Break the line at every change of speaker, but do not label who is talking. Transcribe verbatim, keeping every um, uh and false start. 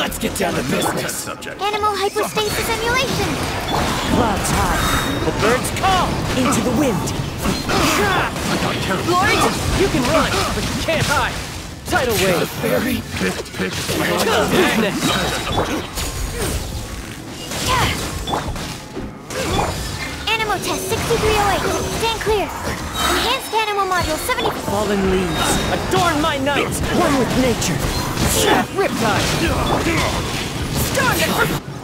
Let's get down to business.
Subject.
Animal hypostasis emulation.
Clouds high.
The birds call.
Into the wind.
I got carried.
Lord!
You can run, but you can't hide. Tidal wave. Very
Pick, pick.
Animal test sixty-three oh eight. Stand clear. Enhanced animal module seventy.
Fallen leaves.
Adorn my night.
One with nature.
Riptide.
Storm!